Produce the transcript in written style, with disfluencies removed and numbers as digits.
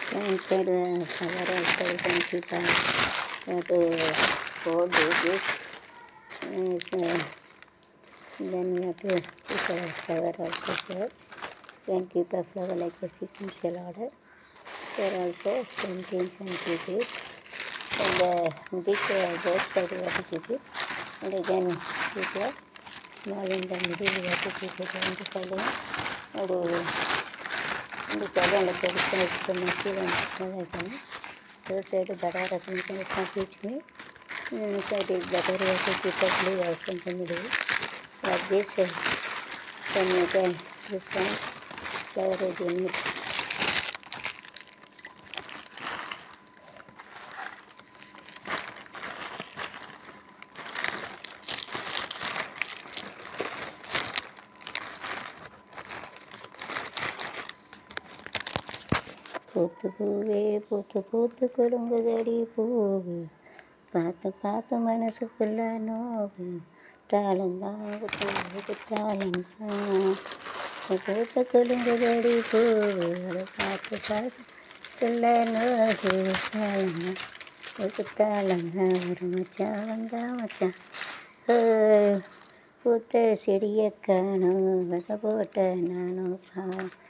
Inside the flower also you can keep to hold this. Then you have to keep a flower also here. You can keep a flower like a sequential order. Here also same thing can keep it. And the big both side you have to keep it. And again keep a small in the middle you have to keep it on the side. இந்த side அந்த பெருசாக வச்சுக்கணும் கீழே வந்து வைக்கணும் ஒரு side படார கொஞ்சம் வச்சுக்கணும் இந்த சைடு பட்டாரி வச்சு கீழே வச்சு பண்ணிடுவோம் like this then you can flower it in it. பூத்து பூவே பூத்து பூத்து குலுங்குதடி பூவு பார்த்து பார்த்து மனசுக்குள்ள நோவு தாளந்தான் பூவுக்கு தாளந்தான் பூத்து குலுங்குதடி பூவு அதை பார்த்து பார்த்துக்குள்ள நோவு தாளந்தான் பூக்கு தாளந்தான் ஒரு மச்சான் வந்தா மச்சான் பூத்த செடியை காணும் வகை போட்ட நானும்